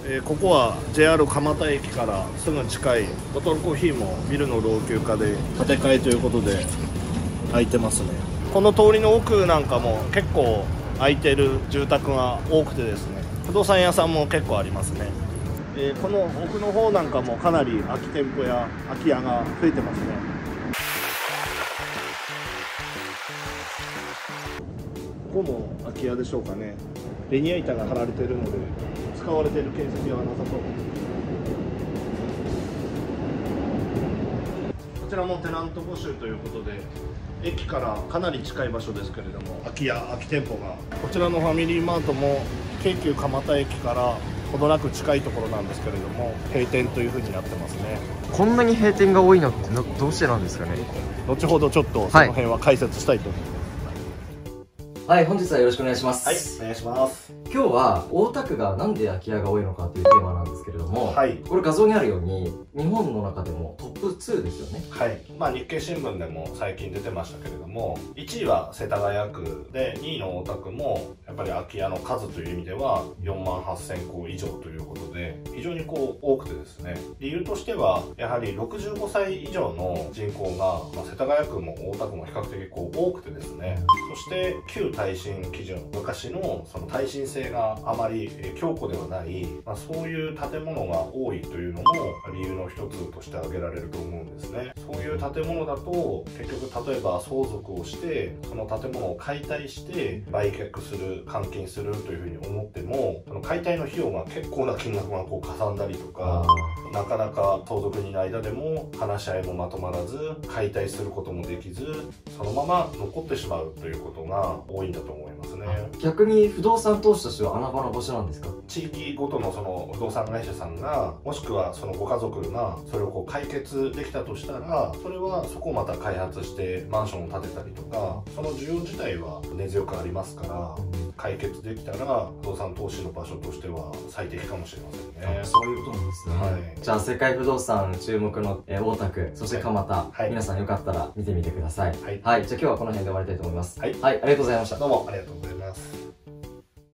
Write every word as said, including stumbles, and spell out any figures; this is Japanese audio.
えー、ここは ジェイアール 蒲田駅からすぐ近いボトルコーヒーもビルの老朽化で建て替えということで空いてますね。この通りの奥なんかも結構空いてる住宅が多くてですね、不動産屋さんも結構ありますね。えー、この奥の方なんかもかなり空き店舗や空き家が増えてますね。ここも空き家でしょうかね。ベニヤ板が張られているので使われている形跡はなさそう。こちらもテナント募集ということで、駅からかなり近い場所ですけれども、空き家空き店舗が、こちらのファミリーマートも京急蒲田駅から程なく近いところなんですけれども、閉店というふうになってますね。 こんなに閉店が多いのってどうしてなんですかね。 後ほどちょっとその辺は解説したいと思います。 はい、本日はよろしくお願いします。 はい、お願いします。 今日は大田区がなんで空き家が多いのかというテーマなんですけれども、はい、これ画像にあるように日本の中でもトップツーですよね。 はい、まあ日経新聞でも最近出てましたけれども、いちいは世田谷区でにいの大田区もやっぱり空き家の数という意味ではよんまんはっせんこ以上ということで非常にこう多くてですね、理由としてはやはりろくじゅうごさい以上の人口が、まあ、世田谷区も大田区も比較的こう多くてですね、そして旧耐震基準、昔のその耐震性があまり強固ではない、まあ、そういう建物が多いというのも理由の一つとして挙げられると思うんですね。そういう建物だと結局例えば相続をしてその建物を解体して売却する、換金するというふうに思っても、その解体の費用が結構な金額がこうかさんだりとか、なかなか相続人の間でも話し合いもまとまらず解体することもできず、そのまま残ってしまうということが多いんだと思いますね。 逆に不動産投資としては穴場の場所なんですか。 地域ごとのその不動産会社さんが、もしくはそのご家族がそれをこう解決できたとしたら、それはそこをまた開発してマンションを建てたりとか、その需要自体は根強くありますから、解決できたら不動産投資の場所としては最適かもしれませんね。 そういうことなんですね。はい、じゃあ世界不動産注目の、えー、大田区、そして蒲田、はい、皆さんよかったら見てみてください。はい、はい、じゃあ今日はこの辺で終わりたいと思います。はい、はい、ありがとうございました。 どうもありがとうございます。